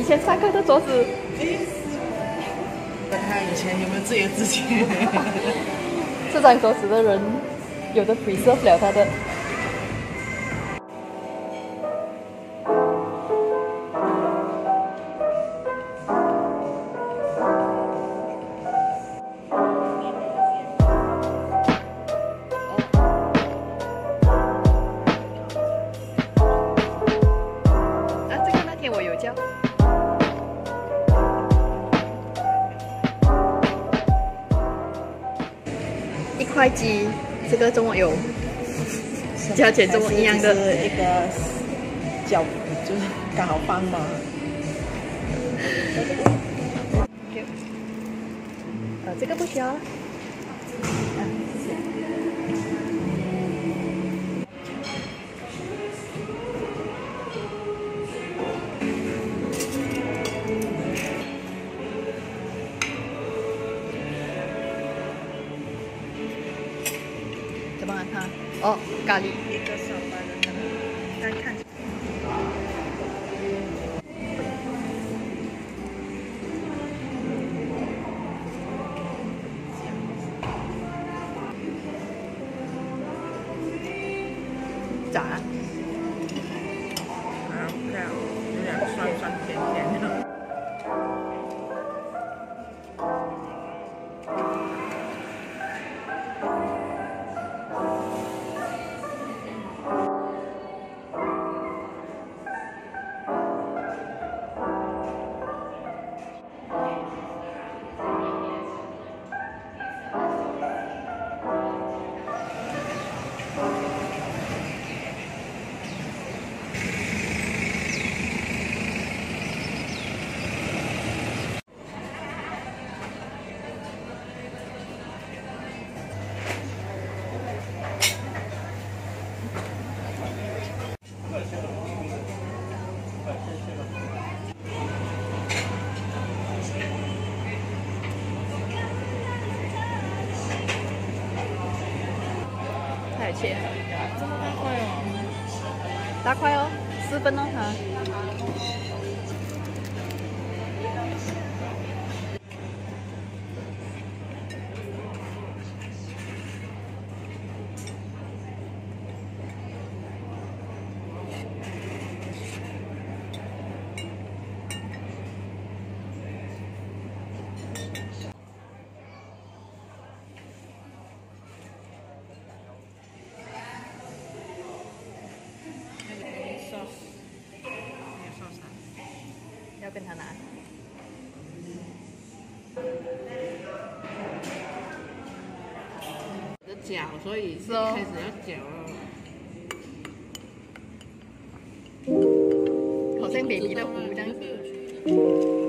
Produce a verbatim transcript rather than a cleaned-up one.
以前上课的桌子。 问他以前有没有自言自语？ 这张桌子的人有的 preserve 了他的。啊，这个那天我有教。一块鸡，这个中文有价钱中文一样的。 一个脚就是刚好放嘛。 呃，这个不需要了。啊，谢谢。怎么看？哦，咖喱。 一个小白的可能，但看起来。 炸。 还有这样，有点酸酸甜甜的。 太有切， 这么大块哦， 大块哦，四分哦它。要跟他拿。 的搅，所以是哦开始要搅了。 好像 baby 的壶这样子。